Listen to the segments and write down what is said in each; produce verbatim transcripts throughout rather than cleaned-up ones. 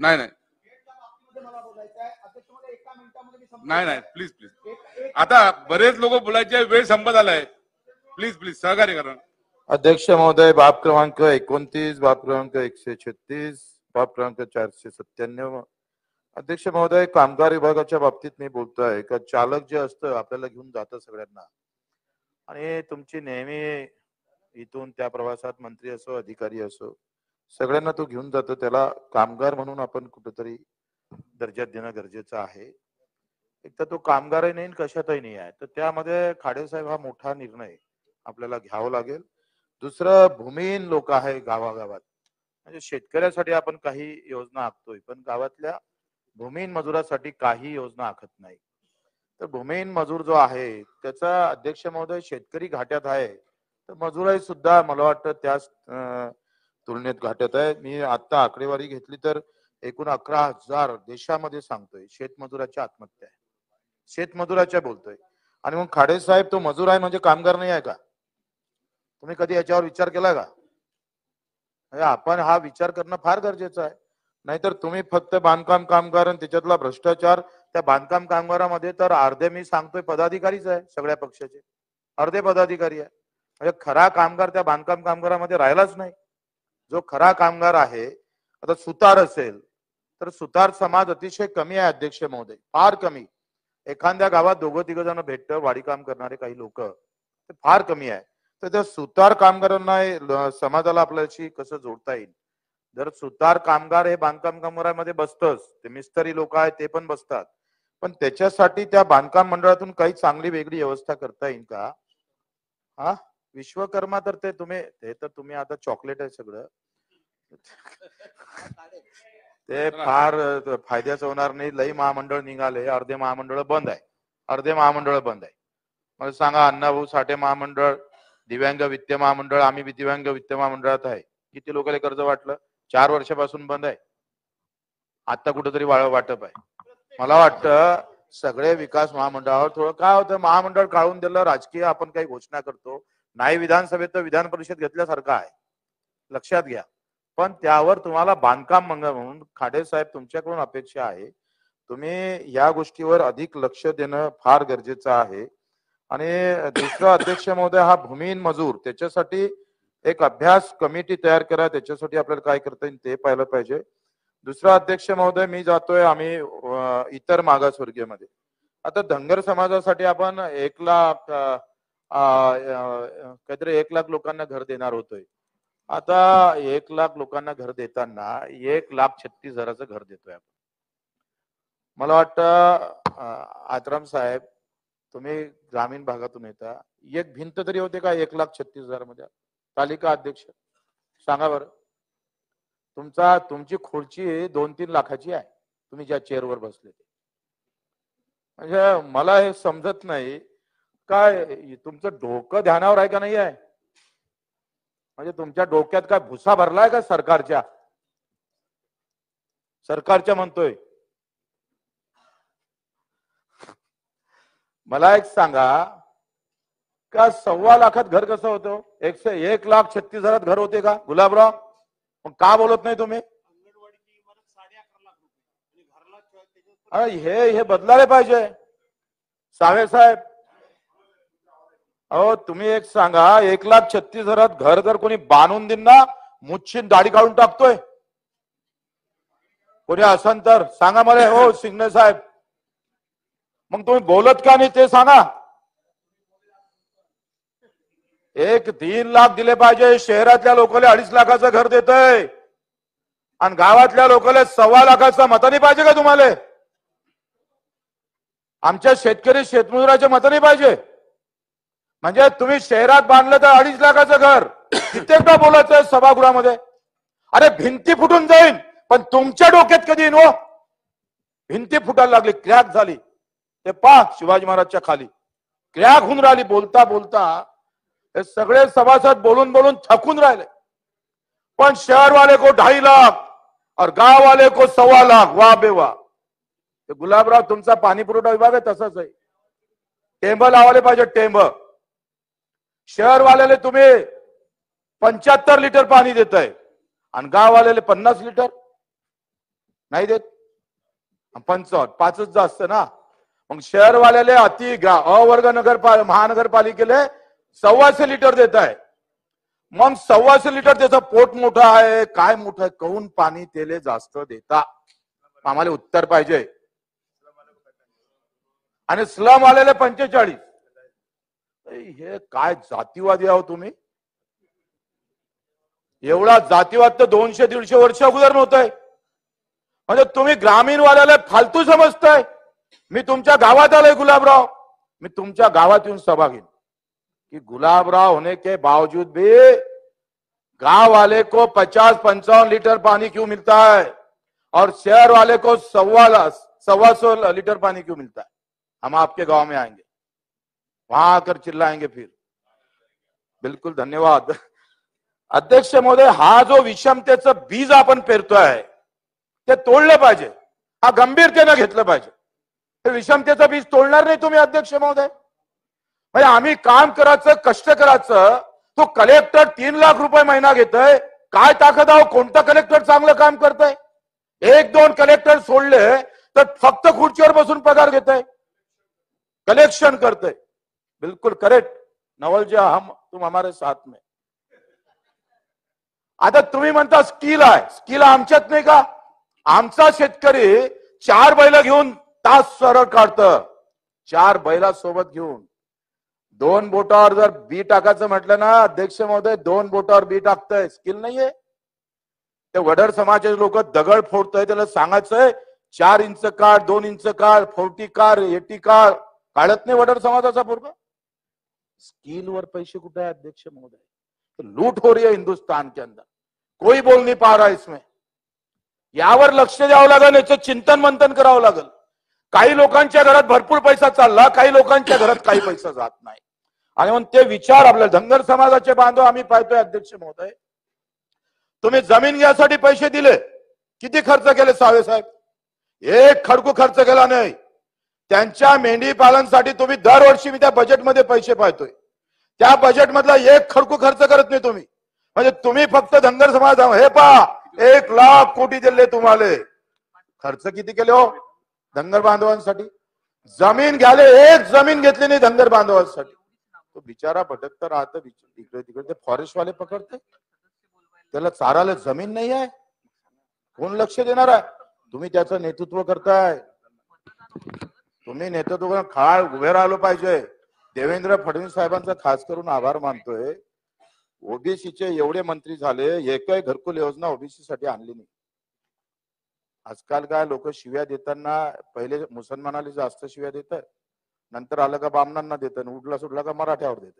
नाही नाही नाही नाही प्लीज प्लीज आता बरेच लोक बोलायचे, वेळ संपत आलाय. प्लीज प्लीज सहकार्य करा. अध्यक्ष महोदय, बाब क्रमांक एकोणतीस, बाब क्रमांक एकशे छत्तीस, बाब क्रमांक चारशे सत्त्याण्णव. अध्यक्ष महोदय, कामगार विभागाच्या बाबतीत मी बोलतोय का चालक जे असतं आपल्याला घेऊन जातं सगळ्यांना, आणि तुमची नेहमी इथून त्या प्रवासात मंत्री असो अधिकारी असो सगळ्यांना तो घेऊन जातो, त्याला कामगार म्हणून आपण कुठेतरी दर्जा देणं गरजेचं आहे. एक तर तो कामगारही नाही कशातही नाही आहे, तर त्यामध्ये खाडे साहेब हा मोठा निर्णय आपल्याला घ्यावा लागेल. दुसरं, भूमिहीन लोक आहे गावागावात, म्हणजे शेतकऱ्यासाठी आपण काही योजना आखतोय पण गावातल्या भूमिहीन मजुरासाठी काही योजना आखत नाही. तर भूमिहीन मजूर जो आहे त्याचा अध्यक्ष महोदय शेतकरी घाट्यात आहे, तर मजुराही सुद्धा मला वाटतं त्याच तुलनेत घाट्यात आहे. मी आता आकडेवारी घेतली तर एकूण अकरा हजार देशामध्ये सांगतोय शेतमजुराच्या आत्महत्या आहे, शेतमजुराच्या बोलतोय. आणि मग खाडे साहेब तो मजूर आहे म्हणजे कामगार नाही आहे का? तुम्ही कधी याच्यावर विचार केला का? आपण हा विचार करणं फार गरजेचं आहे. नाहीतर तुम्ही फक्त बांधकाम कामगार आणि त्याच्यातला भ्रष्टाचार, त्या बांधकाम कामगारामध्ये तर अर्धे मी सांगतोय पदाधिकारीच आहे, सगळ्या पक्षाचे अर्धे पदाधिकारी आहे. म्हणजे खरा कामगार त्या बांधकाम कामगारामध्ये राहिलाच नाही. जो खरा कामगार आहे, आता सुतार असेल तर सुतार समाज अतिशय कमी आहे अध्यक्ष महोदय, फार कमी. एखाद्या गावात दोघं तिघ जण भेटतं वाडी काम करणारे काही लोक, ते फार कमी आहे. तर त्या सुतार कामगारांना समाजाला आपल्याशी कसं जोडता येईल? जर सुतार कामगार हे बांधकाम कामगारामध्ये बसतच, ते मिस्त्री लोक आहेत ते पण बसतात, पण त्याच्यासाठी त्या बांधकाम मंडळातून काही चांगली वेगळी व्यवस्था करता येईल का? हा विश्वकर्मा तर ते तुम्ही ते तर तुम्ही आता चॉकलेट आहे सगळं, ते फार फायद्याचं होणार नाही. लई महामंडळ निघाले, अर्धे महामंडळ बंद आहे, अर्धे महामंडळ बंद आहे. मला सांगा, अण्णाभाऊ साठे महामंडळ, दिव्यांग वित्त महामंडळ, आम्ही दिव्यांग वित्त महामंडळात आहे, किती लोकांना कर्ज वाटलं? चार वर्षापासून बंद आहे, आता कुठेतरी वाळ वाटप आहे. मला वाटतं सगळे विकास महामंडळावर थोडं काय होतं, महामंडळ काढून दिलं, राजकीय आपण काही घोषणा करतो, नाही विधानसभेत तर विधान परिषद घेतल्यासारखं आहे, लक्षात घ्या. पण त्यावर तुम्हाला बांधकाम मंगळ म्हणून खाडे साहेब तुमच्याकडून अपेक्षा आहे, तुम्ही या गोष्टीवर अधिक लक्ष देणं फार गरजेचं आहे. आणि दुसरं अध्यक्ष महोदय, हा भूमिहीन मजूर त्याच्यासाठी एक अभ्यास कमिटी तयार करा, त्याच्यासाठी आपल्याला काय करता येईल ते पाहिलं पाहिजे. दुसरा अध्यक्ष महोदय, मी जातोय आम्ही इतर मागासवर्गीय मध्ये, आता धनगर समाजासाठी आपण एक लाख काहीतरी एक लाख लोकांना घर देणार होतोय. आता एक लाख लोकांना घर देताना एक लाख छत्तीस हजाराचं घर देतोय आपण. मला वाटतं आत्राम साहेब, तुम्ही ग्रामीण भागातून येता, एक भिंत तरी होते का एक लाख छत्तीस हजार मध्ये? तालिका अध्यक्ष सांगा बरं. तुमचा तुमची खुर्ची दोन तीन लाखाची आहे, तुम्ही ज्या चेअरवर बसले ते. म्हणजे मला हे समजत नाही, काय तुमचं डोकं ध्यानावर आहे का नाही आहे? म्हणजे तुमच्या डोक्यात काय भुसा भरलाय का सरकारच्या? सरकारच्या म्हणतोय. मला एक सांगा, का सव्वा लाखात घर कसं होतं? एकशे एक लाख छत्तीस हजारात घर होते का गुलाबराव? मग का बोलत नाही तुम्ही? हे हे बदलायला पाहिजे सावे साहेब. अहो तुम्ही एक सांगा, एक लाख छत्तीस हजारात घर जर कोणी बांधून देईन ना, मुच्छीन दाढी काढून टाकतोय कोणी असन तर सांगा मला. हो सिंगणे साहेब, मग तुम्ही बोलत का नाही ते सांगा. एक तीन लाख दिले पाहिजे, शहरातल्या लोकांना अडीच लाखाचं घर देतोय आणि गावातल्या लोकांना सव्वा लाखाचं मत नाही पाहिजे का तुम्हाला? आमच्या शेतकरी शेतमजुराचे मत नाही पाहिजे? म्हणजे तुम्ही शहरात बांधलं तर अडीच लाखाचं घर, कित्येकदा बोलायचं सभागृहामध्ये. अरे भिंती फुटून जाईल, पण तुमच्या डोक्यात कधी येईन हो? भिंती फुटायला लागली, क्रॅक झाली, ते पहा शिवाजी महाराजच्या खाली क्रॅक होऊन राहिली. बोलता बोलता हे सगळे सभासद बोलून बोलून थकून राहिले. पण शहर वाले को ढाई लाख और गांव वाले को सव्वा लाख. वाह बे वाह. ते गुलाबराव तुमचा पाणी पुरवठा विभाग आहे तसंच आहे, टेंब लावायला पाहिजे टेंब. शहर वाल्याला तुम्ही पंच्याहत्तर लिटर पाणी देताय आणि गाव वाल्याला पन्नास लिटर. नाही देत, पंचावन्न पाचच जास्त ना. मग शहरवाल्याले अति ग्रा अ वर्ग नगरपाल महानगरपालिकेले सव्वाशे लिटर देत आहे. मग सव्वाशे लिटर त्याचं पोट मोठं आहे काय मोठं आहे, कहून पाणी तेले जास्त देता, आम्हाला उत्तर पाहिजे. आणि स्लम आलेले पंचेचाळीस. हे काय जातीवादी आहो तुम्ही? एवढा जातीवाद तर दोनशे दीडशे वर्ष अगोदर नव्हतंय. म्हणजे तुम्ही ग्रामीण वाल्याला फालतू समजताय. मी तुमच्या गावात आलोय गुलाबराव, मी तुमच्या गावात येऊन सभा घेईन कि गुलाबराव होने के बावजूद भी गांव वाले को पचास पंचावन लीटर पानी क्यों मिलता है और शहर वाले को सवा सवा सौ लीटर पानी क्यों मिलता है? हम आपके गांव में आएंगे, वहां आकर चिल्लाएंगे फिर. बिल्कुल धन्यवाद अध्यक्ष महोदय. हा जो विषमतेचं बीज आपण पेरतोय ते तोडलं पाहिजे, हा गंभीरतेने घेतलं पाहिजे. हे विषमतेचं बीज तोडणार नाही तुम्ही अध्यक्ष महोदय. म्हणजे आम्ही काम करायचं, कष्ट करायचं, तो कलेक्टर तीन लाख रुपये महिना घेतोय. काय ताकद आहो, कोणता कलेक्टर चांगलं काम करतोय? एक दोन कलेक्टर सोडले तर फक्त खुर्चीवर बसून पगार घेतोय, कलेक्शन करतोय. बिल्कुल करेक्ट नवल जी, हम तुम हमारे साथ में. आता तुम्ही म्हणता स्किल आहे, स्किल आमच्यात नाही का? आमचा शेतकरी चार बैल घेऊन तास सरळ काढतं, चार बैला सोबत घेऊन. दोन बोटावर जर बी टाकायचं म्हटलं ना अध्यक्ष महोदय, दोन बोटावर बी टाकतंय, स्किल नाहीये. ते वडर समाजाचे लोक दगड फोडतोय, त्याला सांगायचंय चार इंच काढ, दोन इंच काढ, फोर्टी कार एटी कार, काढत नाही वडर समाजाचा पोरगा. स्किल वर पैसे कुठे आहे अध्यक्ष महोदय? तो लूट हो रही है हिंदुस्तान के अंदर, कोई बोल नहीं पा रहा इसमें. यावर लक्ष द्यावं लागेल, याचं चिंतन मंथन करावं लागेल. काही लोकांच्या घरात भरपूर पैसा चालला, काही लोकांच्या घरात काही पैसा जात नाही. आणि म्हणून ते विचार आपल्या धनगर समाजाचे बांधव आम्ही पाहतोय अध्यक्ष महोदय. तुम्ही जमीन घ्यायसाठी पैसे दिले, किती खर्च केले सावे साहेब? एक खडकू खर्च केला नाही. त्यांच्या मेंढी पालनासाठी तुम्ही दरवर्षी मी त्या बजेटमध्ये पैसे पाहतोय, त्या बजेट मधला एक खडकू खर्च करत नाही तुम्ही. म्हणजे तुम्ही फक्त धनगर समाज हे पहा, एक लाख कोटी दिले तुम्हाला, खर्च किती केले हो धनगर बांधवांसाठी? जमीन घ्याले, एक जमीन घेतली नाही धनगर बांधवांसाठी. तो बिचारा भटकता राहतं इकडे तिकडे, ते फॉरेस्ट वाले पकडते, त्याला चाराला जमीन नाही आहे, कोण लक्ष देणार आहे? तुम्ही त्याचं नेतृत्व करताय, तुम्ही नेतृत्व खाळ उभे राहिलो पाहिजे. देवेंद्र फडणवीस साहेबांचा खास करून आभार मानतोय. ओबीसीचे एवढे मंत्री झाले, एकही घरकुल योजना ओबीसी साठी आणली नाही. आजकाल काय लोक शिव्या देताना पहिले मुसलमानाला जास्त शिव्या देतात, नंतर आलं का बामणांना देतात, उठला सुटला का मराठ्यावर देतात.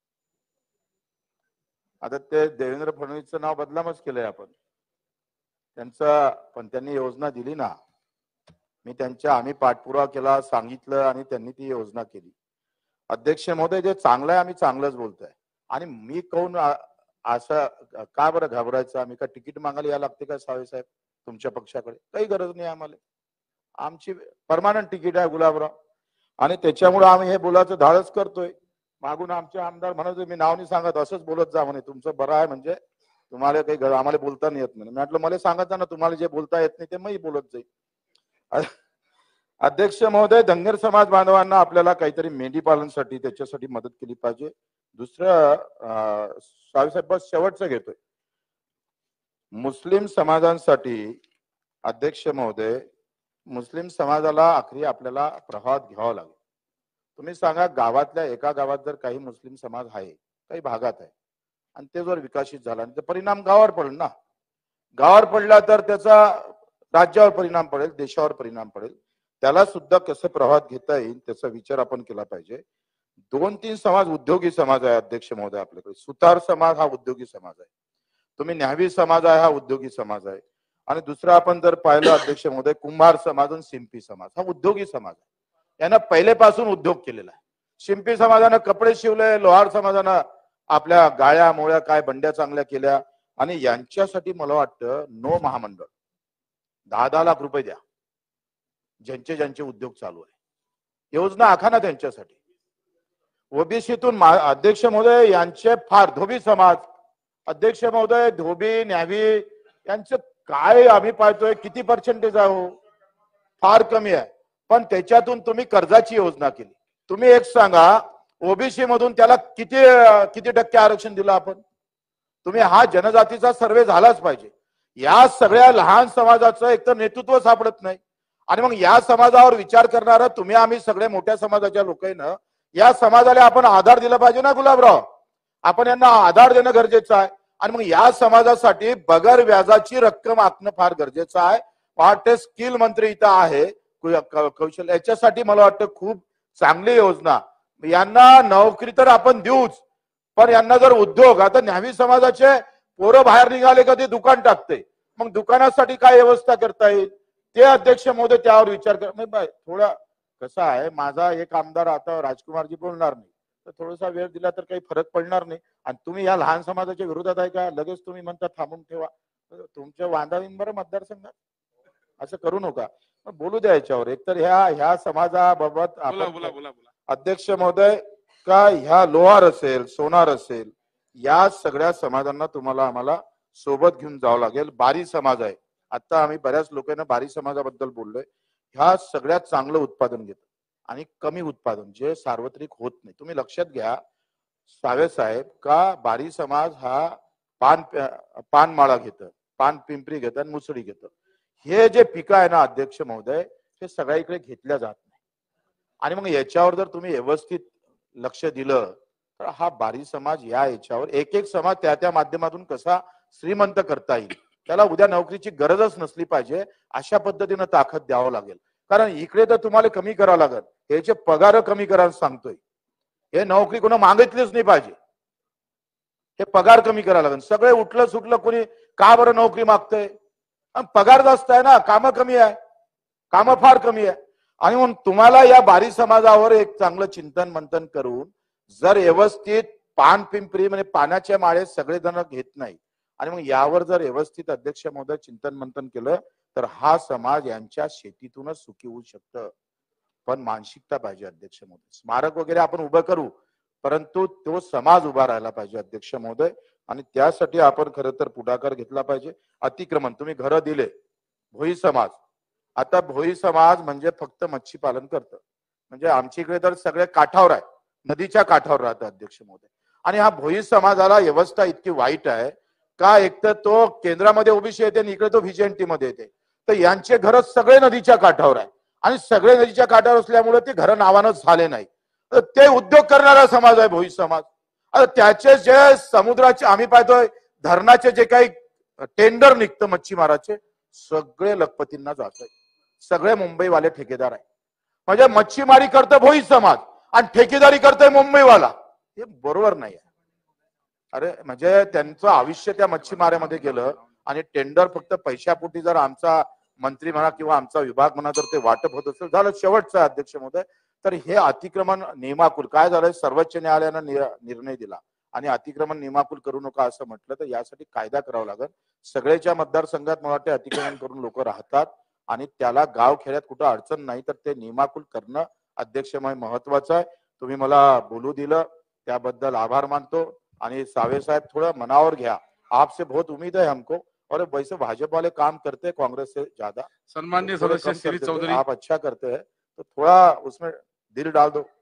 आता ते देवेंद्र फडणवीसचं नाव बदनामच केलंय आपण त्यांचा, पण त्यांनी योजना दिली ना. मी त्यांच्या आम्ही पाठपुरावा केला, सांगितलं आणि त्यांनी ती योजना केली. अध्यक्ष महोदय, जे चांगलं आहे आम्ही चांगलंच बोलतोय. आणि मी कोण असं का बरं घाबरायचं? आम्ही का तिकीट मागायला या लागते का सावे साहेब तुमच्या पक्षाकडे? काही गरज नाही आम्हाला, आमची परमानंट तिकीट आहे गुलाबराव. आणि त्याच्यामुळे आम्ही हे बोलायचं धाडस करतोय. मागून आमचे आमदार म्हणत, मी नाव नाही सांगत, असंच बोलत जा म्हणे, तुमचं बरं आहे म्हणजे तुम्हाला काही आम्हाला बोलता नाही येत म्हणे. म्हटलं मला सांगत ना, तुम्हाला जे बोलता येत नाही ते मी बोलत जाईल. अध्यक्ष महोदय, धनगर समाज बांधवांना आपल्याला काहीतरी मेंढी पालनासाठी त्याच्यासाठी मदत केली पाहिजे. दुसरं साहेब बस शेवटचं घेतोय, मुस्लिम समाजांसाठी अध्यक्ष महोदय, मुस्लिम समाजाला आखरी आपल्याला प्रवाहात घ्यावं लागेल. तुम्ही सांगा, गावातल्या एका गावात जर काही मुस्लिम समाज आहे, काही भागात आहे, आणि ते जर विकसित झाला तर परिणाम गावावर पडेल ना. गावावर पडला तर त्याचा राज्यावर परिणाम पडेल, देशावर परिणाम पडेल. त्याला सुद्धा कसं प्रवाहात घेता येईल त्याचा विचार आपण केला पाहिजे. दोन तीन समाज उद्योगी समाज आहे अध्यक्ष महोदय आपल्याकडे. सुतार समाज हा उद्योगी समाज आहे, तुम्ही न्यावी समाज आहे हा उद्योगी समाज आहे, आणि दुसरा आपण जर पाहिलं अध्यक्ष महोदय, कुंभार समाज आणि शिंपी समाज हा उद्योगी समाज आहे. यानं पहिलेपासून उद्योग केलेला आहे. शिंपी समाजानं कपडे शिवले, लोहार समाजानं आपल्या गाळ्या मोळ्या काय बंड्या चांगल्या केल्या. आणि यांच्यासाठी मला वाटतं नो महामंडळ दहा दहा लाख रुपये द्या, ज्यांचे ज्यांचे उद्योग चालू आहे, योजना आखा ना त्यांच्यासाठी. ओबीसीतून अध्यक्ष महोदय यांचे फार धोबी समाज, अध्यक्ष महोदय धोबी न्यावी यांचे काय आम्ही पाहतोय किती पर्सेंटेज आहे हो, फार कमी आहे. पण त्याच्यातून तुम्ही कर्जाची योजना केली. तुम्ही एक सांगा, ओबीसी मधून त्याला किती किती टक्के आरक्षण दिलं आपण? तुम्ही हा जनजातीचा सर्वे झालाच पाहिजे. या सगळ्या लहान समाजाचं एक तर नेतृत्व सापडत नाही, आणि मग या समाजावर विचार करणारा तुम्ही आम्ही सगळे मोठ्या समाजाच्या लोकांना या समाजाला आपण आधार दिला पाहिजे ना गुलाबराव. आपण यांना आधार देणं गरजेचं आहे. आणि मग या समाजासाठी बगर व्याजाची रक्कम आखणं फार गरजेचं आहे. वाटते स्किल मंत्री इथं आहे कौशल्य, याच्यासाठी मला वाटतं खूप चांगली योजना. यांना नोकरी तर आपण देऊच, पण यांना जर उद्योग, आता न्हावी समाजाचे पोरं बाहेर निघाले का ते दुकान टाकते, मग दुकानासाठी काय व्यवस्था करता येईल ते अध्यक्ष महोदय त्यावर विचार कर. थोडा कसं आहे, माझा एक आमदार आता राजकुमारजी बोलणार नाही, तर थोडासा वेळ दिला तर काही फरक पडणार नाही. आणि तुम्ही या लहान समाजाच्या विरोधात आहे का? लगेच तुम्ही म्हणता थांबून ठेवा. तुमच्या वांदावीन बरं मतदारसंघात असं करू नका, बोलू द्या याच्यावर. एकतर ह्या ह्या समाजाबाबत आपण अध्यक्ष महोदय का ह्या लोहार असेल, सोनार असेल, या सगळ्या समाजांना तुम्हाला आम्हाला सोबत घेऊन जावं लागेल. बारी समाज आहे, आता आम्ही बऱ्याच लोकांना बारी समाजाबद्दल बोललोय. ह्या सगळ्यात चांगलं उत्पादन घेतं आणि कमी उत्पादन जे सार्वत्रिक होत नाही. तुम्ही लक्षात घ्या सावे साहेब का बारी समाज हा पान पानमाळा घेतं, पान पिंपरी घेतं आणि मुसळी घेतं. हे जे पिकं आहे ना अध्यक्ष महोदय, हे सगळ्या घेतल्या जात नाही. आणि मग याच्यावर जर तुम्ही व्यवस्थित लक्ष दिलं तर हा बारी समाज या याच्यावर एक एक समाज त्या त्या माध्यमातून कसा श्रीमंत करता येईल, त्याला उद्या नोकरीची गरजच नसली पाहिजे अशा पद्धतीनं ताकद द्यावं लागेल. कारण इकडे तर तुम्हाला कमी करावं लागेल, ह्याचे पगार कमी करायला सांगतोय. हे नोकरी कोणा मागितलीच नाही पाहिजे, हे पगार कमी करायला लागेल. सगळे उठलं सुटलं कोणी का बरं नोकरी मागतंय? पगार जास्त आहे ना, कामं कमी आहे, कामं फार कमी आहे. आणि म्हणून तुम्हाला या बारी समाजावर एक चांगलं चिंतन मंथन करून जर व्यवस्थित पान पिंपरी म्हणजे पाण्याच्या माळे सगळेजण घेत नाही, आणि मग यावर जर व्यवस्थित अध्यक्ष महोदय चिंतन मंथन केलं तर हा समाज यांच्या शेतीतूनच सुखी होऊ शकतं. पण मानसिकता पाहिजे अध्यक्ष महोदय. स्मारक वगैरे आपण उभं करू, परंतु तो समाज उभा राहायला पाहिजे अध्यक्ष महोदय. आणि त्यासाठी आपण खरं तर पुढाकार घेतला पाहिजे. अतिक्रमण तुम्ही घरं दिले, भोई समाज, आता भोई समाज म्हणजे फक्त मच्छी पालन करतं, म्हणजे आमच्या इकडे तर सगळे काठावर आहे, नदीच्या काठावर राहतं अध्यक्ष महोदय. आणि हा भोई समाजाला व्यवस्था इतकी वाईट आहे का, एक तर तो केंद्रामध्ये ओबीसी येते आणि इकडे तो व्हीजेएनटी मध्ये येते, तर यांचे घर सगळे नदीच्या काठावर आहे. आणि सगळे नदीच्या काठावर असल्यामुळे ते घर नावानं झाले नाही. तर ते उद्योग करणारा समाज आहे भोई समाज. आता त्याचे जे समुद्राचे आम्ही पाहतोय, धरणाचे जे काही टेंडर निघतं मच्छीमाराचे, सगळे लखपतींना जात आहे, सगळे मुंबईवाले ठेकेदार आहे. म्हणजे मच्छीमारी करतं भोई समाज आणि ठेकेदारी करतोय मुंबईवाला, हे बरोबर नाही आहे. अरे म्हणजे त्यांचं आयुष्य त्या मच्छीमाऱ्यामध्ये गेलं आणि टेंडर फक्त पैशापोटी जर आमचा मंत्री म्हणा किंवा आमचा विभाग म्हणा जर ते वाटप होत असेल, झालं शेवटचं अध्यक्ष महोदय. तर हे अतिक्रमण नियमाकुल काय झालंय, सर्वोच्च न्यायालयानं निर्णय दिला आणि अतिक्रमण नियमाकुल करू नका असं म्हटलं, तर यासाठी कायदा करावा लागेल. सगळ्याच्या मतदारसंघात मला वाटते अतिक्रमण करून लोक राहतात आणि त्याला गाव खेड्यात कुठं अडचण नाही, तर ते नियमाकुल करणं अध्यक्ष महत्वाचं आहे. तुम्ही मला बोलू दिलं त्याबद्दल आभार मानतो. आणि सावे साहेब थोड़ा मनावर घ्या, आपसे बहुत उम्मीद है हमको, और वैसे भाजपा वाले काम करते हैं कांग्रेस से ज्यादा. सम्माननीय सदस्य श्री चौधरी, आप अच्छा करते हैं तो थोड़ा उसमें दिल डाल दो.